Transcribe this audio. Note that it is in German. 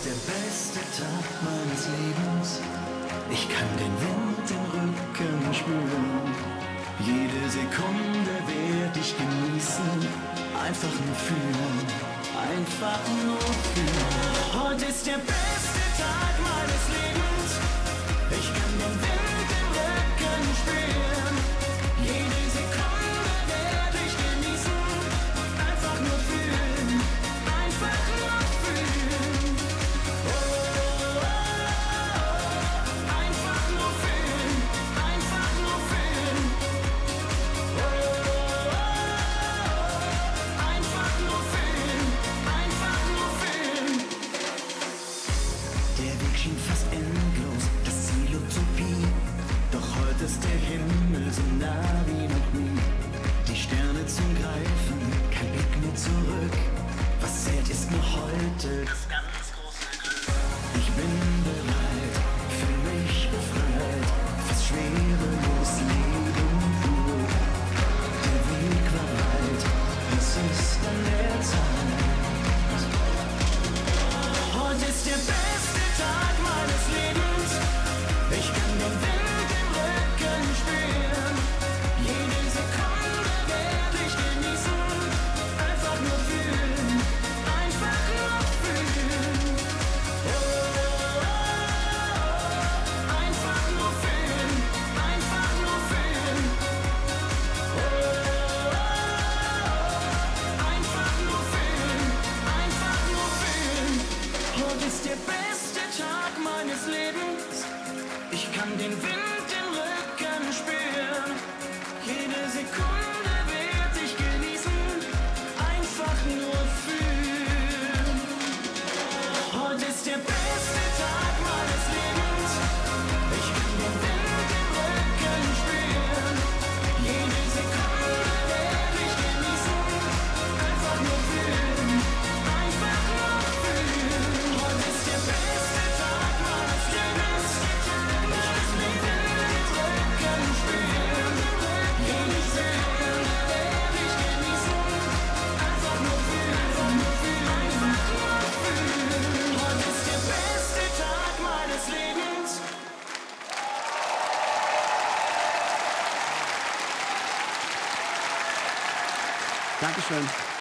ist der beste Tag meines Lebens. Ich kann den Wind im Rücken spüren. Jede Sekunde werd ich genießen. Einfach nur fühlen, einfach nur fühlen. Heute ist der beste Tag meines Lebens. Ich kann den Wind im Rücken spüren. Jede Sekunde werd ich genießen. Einfach nur fühlen, einfach nur fühlen. Oh, oh, oh. Einfach nur fühlen, einfach nur fühlen. Oh, oh, oh. Einfach nur fühlen, einfach nur fühlen. Der Weg schien fast endlos, das Ziel Utopie. Doch heute ist der Himmel so nah wie noch nie. Die Sterne zum Greifen, kein Blick mehr zurück. Was zählt ist nur heute das ganz große Glück. Ich bin bereit, fühl mich befreit, fast schwerelos Leben pur. Der Weg war weit, es ist an der Zeit. Heute ist der beste Tag meines Lebens. Ich kann den Wind im Rücken spüren. Jede Sekunde werd ich genießen. Einfach nur fühlen, einfach nur fühlen. Oh, oh, oh. Einfach nur fühlen, einfach nur fühlen. Oh, oh, oh. Einfach nur fühlen, einfach nur fühlen. Heute ist der beste Tag meines Lebens. Ich kann den Wind im Rücken spüren. Jede Sekunde werd ich genießen. Einfach nur fühlen. Heute ist der beste Tag meines Lebens. Ich kann den Wind im Rücken spüren. Jede Sekunde werd ich genießen. Einfach nur fühlen. Einfach nur fühlen. Heute ist der beste Tag meines Lebens. Ich kann den Wind im Rücken spüren. Jede Sekunde werd ich genießen. Einfach nur fühlen. Einfach nur fühlen. Einfach nur fühlen. Heute ist der beste Tag meines Lebens. Dankeschön.